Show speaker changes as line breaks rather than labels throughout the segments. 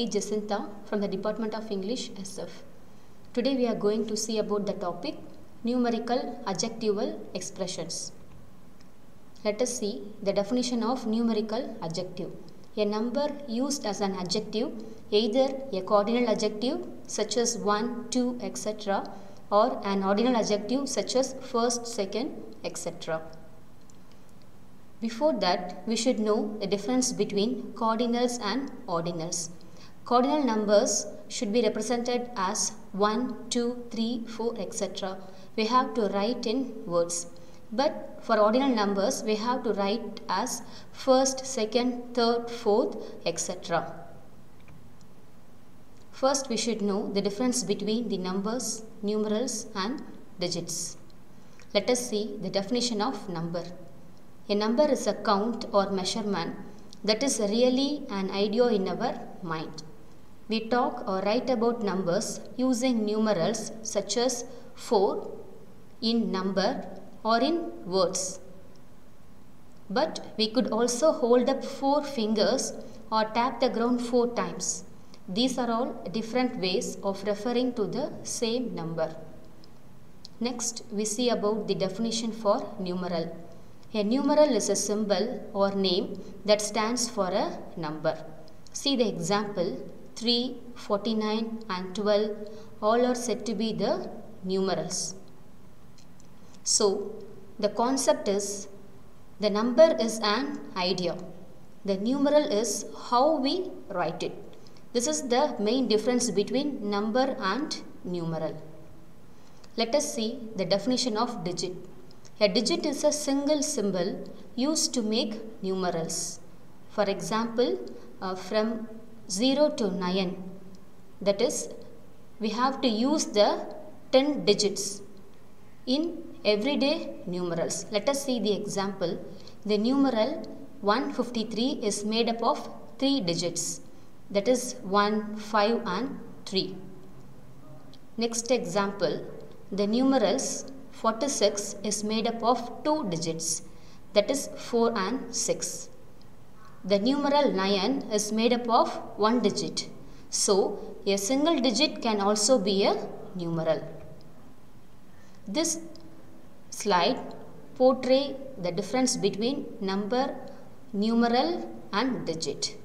P. Jacinta from the Department of English SF. Today we are going to see about the topic numerical adjectival expressions. Let us see the definition of numerical adjective. A number used as an adjective, either a cardinal adjective such as 1, 2, etc. or an ordinal adjective such as first, second, etc. Before that, we should know the difference between cardinals and ordinals. Cardinal numbers should be represented as 1, 2, 3, 4, etc. We have to write in words. But for ordinal numbers, we have to write as first, second, third, fourth, etc. First, we should know the difference between the numbers, numerals and digits. Let us see the definition of number. A number is a count or measurement that is really an idea in our mind. We talk or write about numbers using numerals such as 4 in number or in words. But we could also hold up 4 fingers or tap the ground 4 times. These are all different ways of referring to the same number. Next, we see about the definition for numeral. A numeral is a symbol or name that stands for a number. See the example, 3, 49 and 12 all are said to be the numerals. So, the concept is the number is an idea. The numeral is how we write it. This is the main difference between number and numeral. Let us see the definition of digit. A digit is a single symbol used to make numerals. For example, from 0 to 9, that is, we have to use the 10 digits in everyday numerals. Let us see the example. The numeral 153 is made up of 3 digits, that is 1, 5 and 3. Next example, the numerals 46 is made up of 2 digits, that is 4 and 6. The numeral 9 is made up of 1 digit. So, a single digit can also be a numeral. This slide portrays the difference between number, numeral and digit.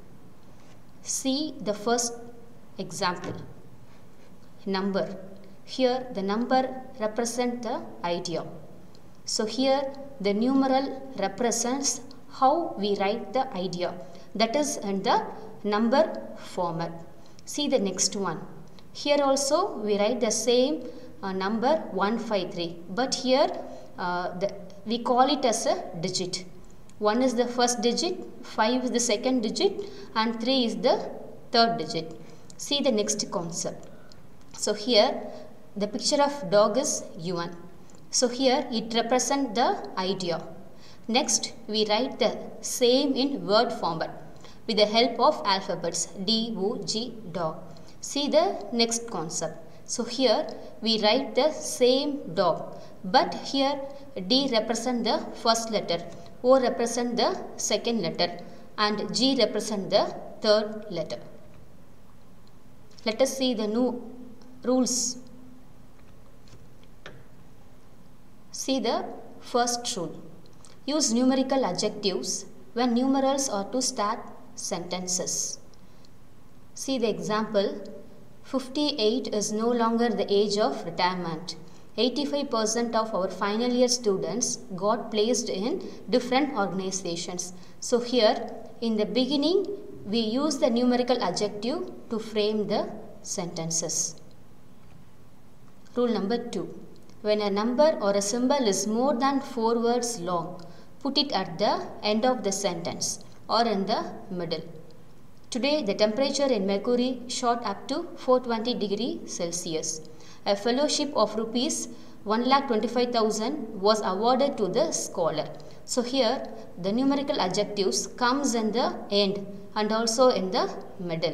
See the first example. Number. Here the number represents the idea. So here the numeral represents how we write the idea, that is in the number format. See the next one. Here also we write the same number 153, but here we call it as a digit. 1 is the first digit, 5 is the second digit and 3 is the third digit. See the next concept. So here the picture of dog is UN. So here it represents the idea. Next we write the same in word format with the help of alphabets D-O-G, dog. See the next concept. So here we write the same dog, but here D represents the first letter, O represents the second letter and G represents the third letter. Let us see the new rules. See the first rule. Use numerical adjectives when numerals are to start sentences. See the example. 58 is no longer the age of retirement. 85% of our final year students got placed in different organizations. So here in the beginning we use the numerical adjective to frame the sentences. Rule number 2. When a number or a symbol is more than 4 words long, put it at the end of the sentence or in the middle. Today the temperature in Mercury shot up to 420 degrees Celsius. A fellowship of rupees 1,25,000 was awarded to the scholar. So here the numerical adjectives comes in the end and also in the middle.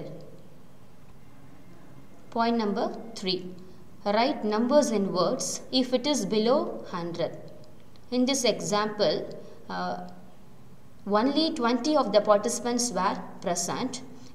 Point number 3. Write numbers in words if it is below 100. In this example, only 20 of the participants were present.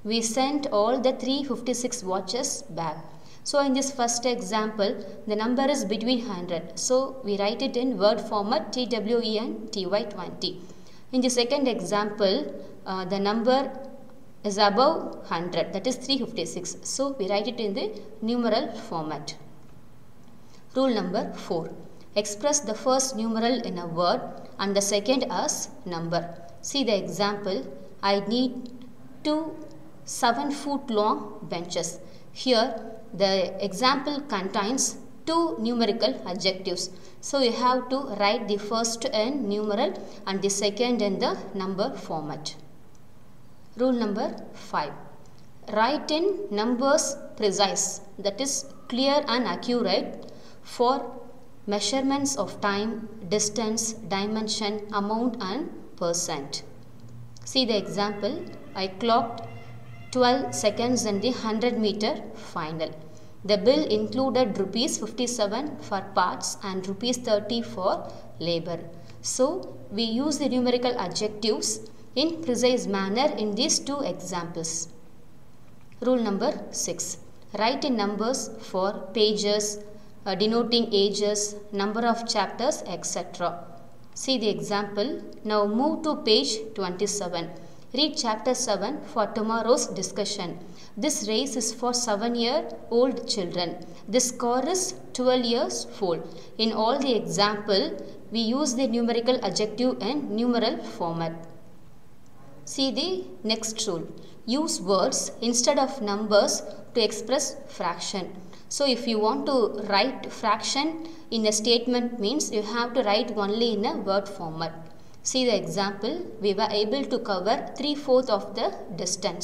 We sent all the 356 watches back. So in this first example, the number is between 100. So we write it in word format TWENTY20. In the second example, the number is above 100, that is 356. So we write it in the numeral format. Rule number 4. Express the first numeral in a word and the second as number. See the example. I need 2 7-foot long benches. Here the example contains 2 numerical adjectives. So you have to write the first in numeral and the second in the number format. Rule number 5. Write in numbers precise, that is clear and accurate, for measurements of time, distance, dimension, amount and percent. See the example. I clocked 12 seconds in the 100-meter final. The bill included rupees 57 for parts and rupees 30 for labor. So we use the numerical adjectives in precise manner in these 2 examples. Rule number 6. Write in numbers for pages, denoting ages, number of chapters, etc. See the example. Now move to page 27. Read chapter 7 for tomorrow's discussion. This race is for 7-year-old children. The score is 12 years old. In all the example, we use the numerical adjective in numeral format. See the next rule. Use words instead of numbers to express fraction. So if you want to write fraction in a statement, means you have to write only in a word format. See the example. We were able to cover 3/4 of the distance.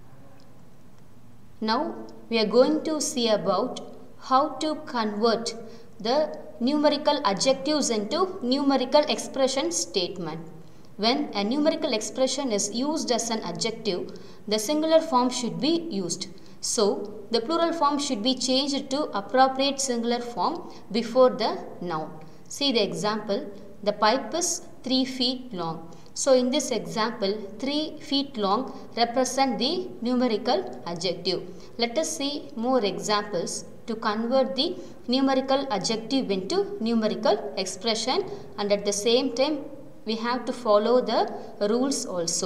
Now we are going to see about how to convert the numerical adjectives into numerical expression statement. When a numerical expression is used as an adjective, the singular form should be used. So the plural form should be changed to appropriate singular form before the noun. See the example. The pipe is 3 feet long. So in this example, 3 feet long represent the numerical adjective. Let us see more examples to convert the numerical adjective into numerical expression, and at the same time we have to follow the rules also.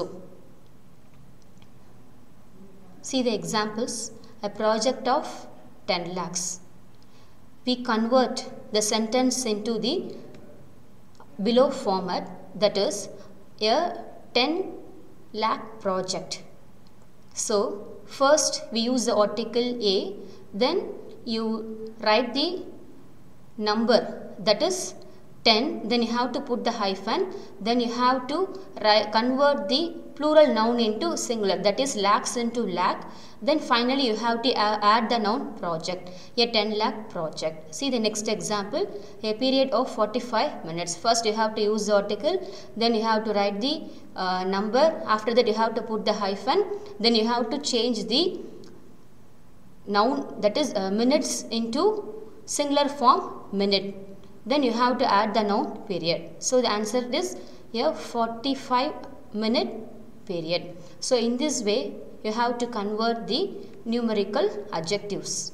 See the examples. A project of 10 lakhs. We convert the sentence into the below format, that is a 10 lakh project. So first we use the article A, then you write the number, that is 10, then you have to put the hyphen, then you have to convert the plural noun into singular, that is lakhs into lakh, then finally you have to add the noun project, a 10 lakh project. See the next example. A period of 45 minutes. First you have to use the article, then you have to write the number, after that you have to put the hyphen, then you have to change the noun, that is minutes, into singular form minute, then you have to add the noun period. So the answer is a 45-minute period. So in this way you have to convert the numerical adjectives.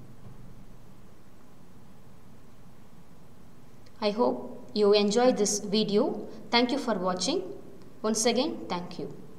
I hope you enjoyed this video. Thank you for watching. Once again, thank you.